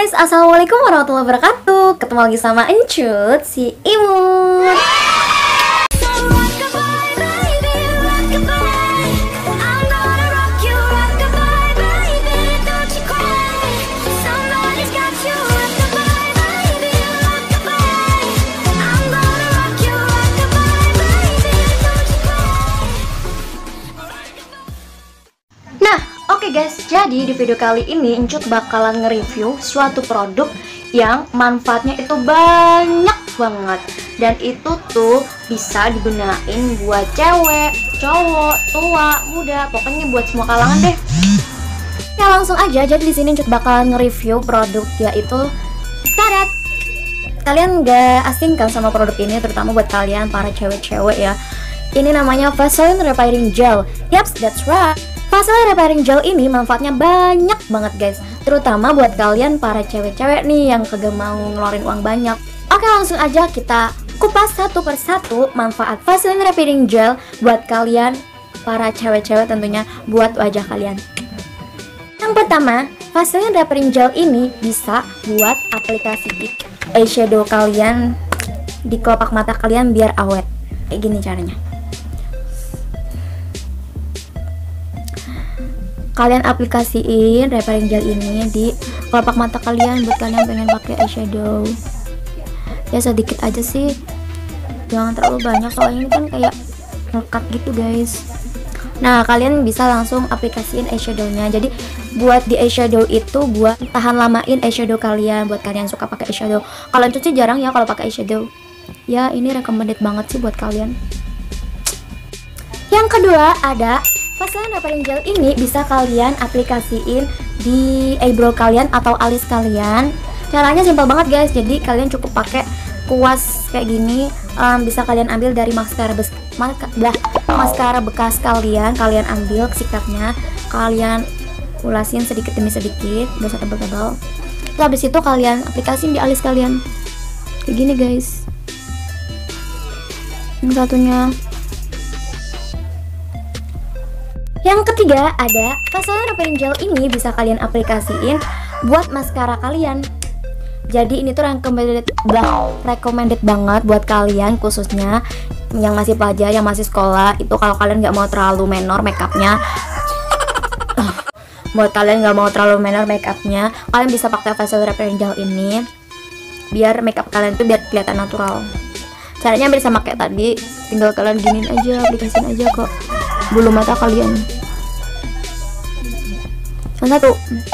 guys, assalamualaikum warahmatullahi wabarakatuh. Ketemu lagi sama Encut, si Imut. Oke guys, jadi di video kali ini Encut bakalan nge-review suatu produk yang manfaatnya itu banyak banget. Dan itu tuh bisa digunain buat cewek, cowok, tua, muda, pokoknya buat semua kalangan deh. Ya langsung aja, jadi di sini Encut bakalan nge-review produk yaitu Tadat. Kalian gak asing kan sama produk ini, terutama buat kalian para cewek-cewek ya. Ini namanya Vaseline Repairing Gel. Yaps, that's right. Vaseline Repairing Gel ini manfaatnya banyak banget guys, terutama buat kalian para cewek-cewek nih yang kagak mau ngeluarin uang banyak. Oke, langsung aja kita kupas satu persatu manfaat Vaseline Repairing Gel buat kalian para cewek-cewek, tentunya buat wajah kalian. Yang pertama, Vaseline Repairing Gel ini bisa buat aplikasi eyeshadow kalian di kelopak mata kalian biar awet. Kayak gini caranya. Kalian aplikasiin repairing gel ini di kelopak mata kalian buat kalian pengen pakai eyeshadow. Ya sedikit aja sih, jangan terlalu banyak soalnya ini kan kayak melekat gitu guys. Nah kalian bisa langsung aplikasiin eyeshadownya. Jadi buat di eyeshadow itu buat tahan lamain eyeshadow kalian, buat kalian suka pakai eyeshadow. Kalian cuci jarang ya kalau pakai eyeshadow. Ya ini recommended banget sih buat kalian. Yang kedua ada Vaseline Repairing Gel ini bisa kalian aplikasiin di eyebrow kalian atau alis kalian. Caranya simpel banget guys. Jadi kalian cukup pakai kuas kayak gini, bisa kalian ambil dari maskara bekas kalian. Kalian ambil sikatnya, kalian ulasin sedikit demi sedikit, gak usah tebal-tebal. Terus habis itu kalian aplikasiin di alis kalian. Kayak gini guys. Yang satunya. Yang ketiga ada Vaseline Repairing Gel ini bisa kalian aplikasiin buat maskara kalian. Jadi ini tuh recommended banget buat kalian, khususnya yang masih pelajar, yang masih sekolah. Itu kalau kalian nggak mau terlalu menor makeupnya, kalian bisa pakai Vaseline Repairing Gel ini biar makeup kalian tuh biar kelihatan natural. Caranya hampir sama kayak tadi, tinggal kalian giniin aja, aplikasiin aja kok bulu mata kalian. Satu.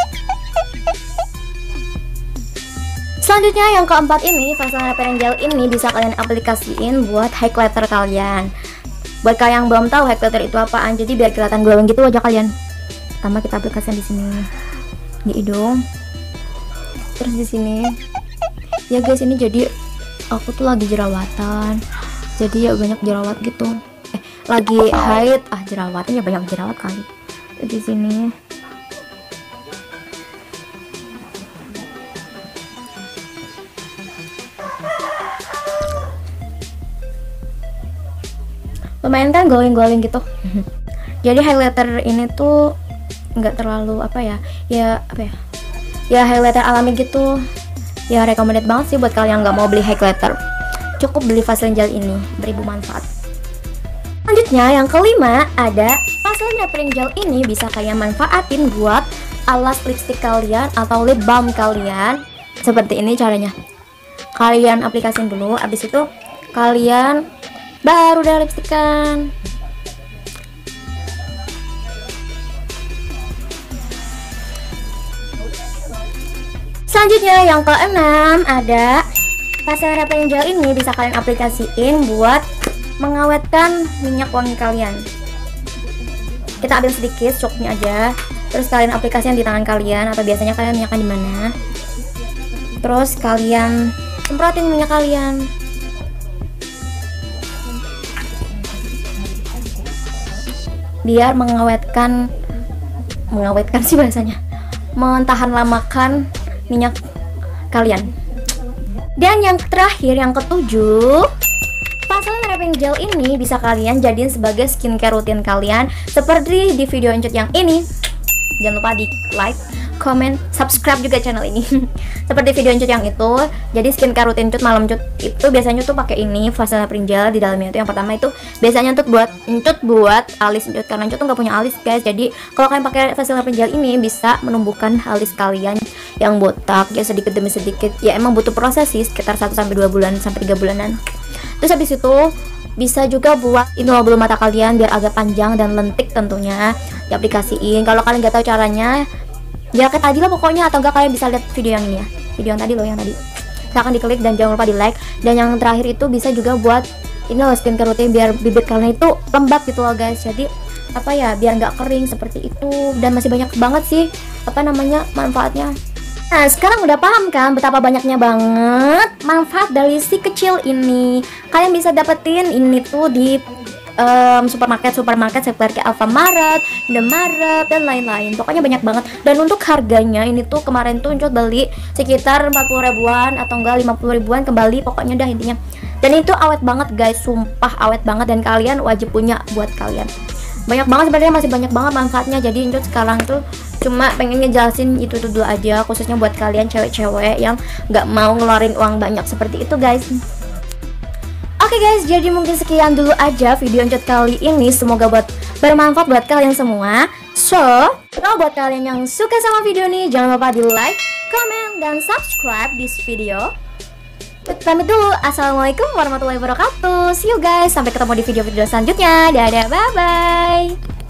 Selanjutnya yang keempat ini, Vaseline Repairing Gel ini bisa kalian aplikasiin buat highlighter kalian. Buat kalian yang belum tahu highlighter itu apaan, jadi biar kelihatan glowing gitu wajah kalian. Pertama kita aplikasikan di sini, di hidung, terus di sini. Ya guys, ini jadi aku tuh lagi jerawatan, jadi ya banyak jerawat gitu. Lagi haid, jerawatnya banyak jerawat kali. Di sini. Lumayan kan glowing gitu. Jadi highlighter ini tuh nggak terlalu ya highlighter alami gitu. Ya recommended banget sih buat kalian yang nggak mau beli highlighter. Cukup beli Vaseline Gel ini, beribu manfaat. Selanjutnya yang kelima ada Vaseline Repairing Gel ini bisa kalian manfaatin buat alas lipstick kalian atau lip balm kalian. Seperti ini caranya. Kalian aplikasiin dulu, abis itu kalian baru udah lipstickan. Selanjutnya yang keenam ada Vaseline Repairing Gel ini bisa kalian aplikasiin buat mengawetkan minyak wangi kalian. Kita ambil sedikit cukupnya aja, terus kalian aplikasikan di tangan kalian, atau biasanya kalian minyakkan di mana. Terus kalian semprotin minyak kalian. Biar mengawetkan sih bahasanya, mentahan lamakan minyak kalian. Dan yang terakhir, yang ketujuh, Vaseline Repairing Gel ini bisa kalian jadiin sebagai skincare rutin kalian seperti di video Encut yang ini. Jangan lupa di like, comment, subscribe juga channel ini. Seperti video Encut yang itu. Jadi skincare rutin Encut malam Encut itu biasanya tuh pakai ini Vaseline Pringel. Di dalamnya itu yang pertama itu biasanya Encut buat alis Encut, karena Encut tuh nggak punya alis guys. Jadi kalau kalian pakai Vaseline Pringel ini bisa menumbuhkan alis kalian yang botak ya sedikit demi sedikit. Ya emang butuh proses sih, sekitar 1 sampai 2 bulan sampai 3 bulanan. Terus habis itu bisa juga buat ini loh bulu mata kalian biar agak panjang dan lentik, tentunya diaplikasiin. Kalau kalian nggak tahu caranya ya kayak tadi lah pokoknya, atau enggak kalian bisa lihat video yang ini ya, video yang tadi loh, yang tadi silahkan diklik dan jangan lupa di like. Dan yang terakhir itu bisa juga buat ini loh skincare rutin biar bibir kalian itu lembab gitu loh guys. Jadi apa ya, biar nggak kering seperti itu. Dan masih banyak banget sih apa namanya manfaatnya. Nah sekarang udah paham kan betapa banyaknya banget manfaat dari si kecil ini. Kalian bisa dapetin ini tuh di supermarket seperti Alfamart, Indomaret dan lain-lain. Pokoknya banyak banget. Dan untuk harganya ini tuh kemarin tuh Encut beli sekitar 40 ribuan atau enggak 50 ribuan kembali, pokoknya dah intinya. Dan itu awet banget guys, sumpah awet banget, dan kalian wajib punya buat kalian. Banyak banget sebenarnya, masih banyak banget manfaatnya. Jadi Encut sekarang tuh cuma pengen ngejelasin itu dulu aja, khususnya buat kalian cewek-cewek yang nggak mau ngeluarin uang banyak seperti itu guys. Oke guys, jadi mungkin sekian dulu aja video Encut kali ini. Semoga bermanfaat buat kalian semua. So, kalau buat kalian yang suka sama video ini, jangan lupa di like, comment, dan subscribe this video. Pamit dulu, assalamualaikum warahmatullahi wabarakatuh. See you guys, sampai ketemu di video-video selanjutnya. Dadah, bye-bye.